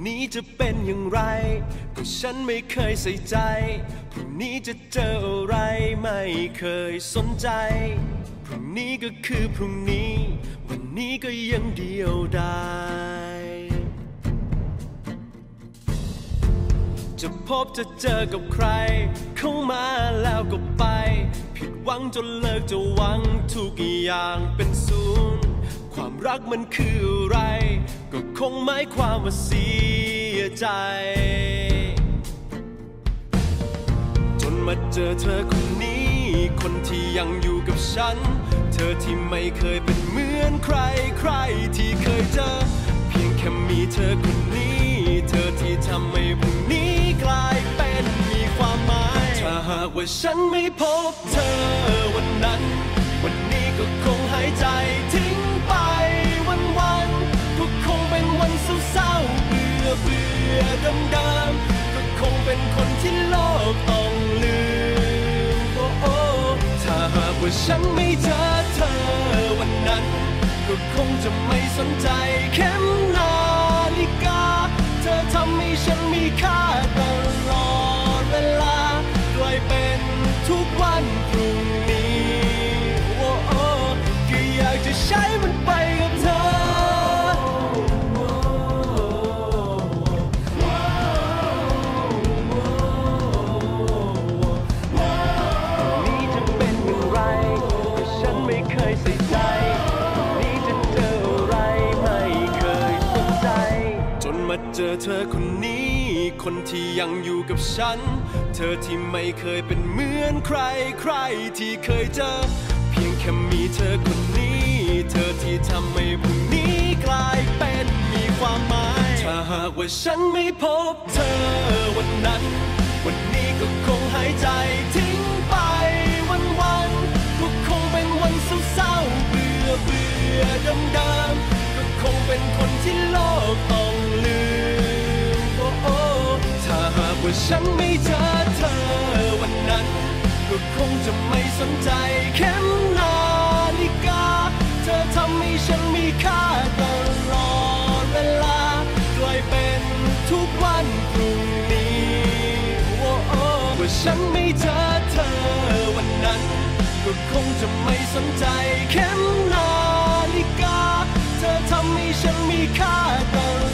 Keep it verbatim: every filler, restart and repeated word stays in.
นี้จะเป็นอย่างไรก็ฉันไม่เคยใส่ใจพรุ่งนี้จะเจออะไรไม่เคยสนใจพรุ่งนี้ก็คือพรุ่งนี้วันนี้ก็ยังเดียวดายจะพบจะเจอกับใครเข้ามาแล้วก็ไปผิดหวังจนเลิกจะหวังทุกอย่างเป็นศูนย์ความรักมันคืออะไรก็คงหมายความว่าเสียใจจนมาเจอเธอคนนี้คนที่ยังอยู่กับฉันเธอที่ไม่เคยเป็นเหมือนใครใครที่เคยเจอเพียงแค่มีเธอคนนี้เธอที่ทำให้พรุ่งนี้กลายเป็นมีความหมายถ้าหากว่าฉันไม่พบเธอวันนั้นวันนี้ก็คงหายใจทิ้งไปวันวันก็คงเป็นวันเศร้าๆเบื่อเบื่อดำดำก็คงเป็นคนที่โลกต้องลืมโอ้โอ้ถ้าหากว่าฉันไม่เจอเธอวันนั้นก็คงจะไม่สนใจเข็มนาฬิกาเธอทำให้ฉันมีค่าตลอดเวลากลายเป็นทุกวันพรุ่งนี้โอ้โอ้ก็อยากจะใช้มันไปกับเธอนี้จะเป็นอย่างไรก็ฉันไม่เคยใส่ใจนี้จะเจออะไรไม่เคยสนใจจนมาเจอเธอคนนี้คนที่ยังอยู่กับฉันเธอที่ไม่เคยเป็นเหมือนใครใครที่เคยเจอเพียงแค่มีเธอคนนี้เธอที่ทำให้พรุ่งนี้กลายเป็นมีความหมายถ้าหากว่าฉันไม่พบเธอวันนั้นวันนี้ก็คงหายใจทิ้งไปวันวันก็คงเป็นวันเศร้าๆเบื่อเบื่อดำดำก็คงเป็นคนที่โลกต้องลืมโอ้โอ้ถ้าหากว่าฉันไม่เจอเธอวันนั้นก็คงจะไม่สนใจเข็มนาฬิกาเธอทำให้ฉันมีค่าตลอดเวลากลายเป็นทุกวันพรุ่งนี้โอ้โอ้ว่าฉันไม่เจอเธอวันนั้นก็คงจะไม่สนใจเข็มนาฬิกาเธอทำให้ฉันมีค่าตลอด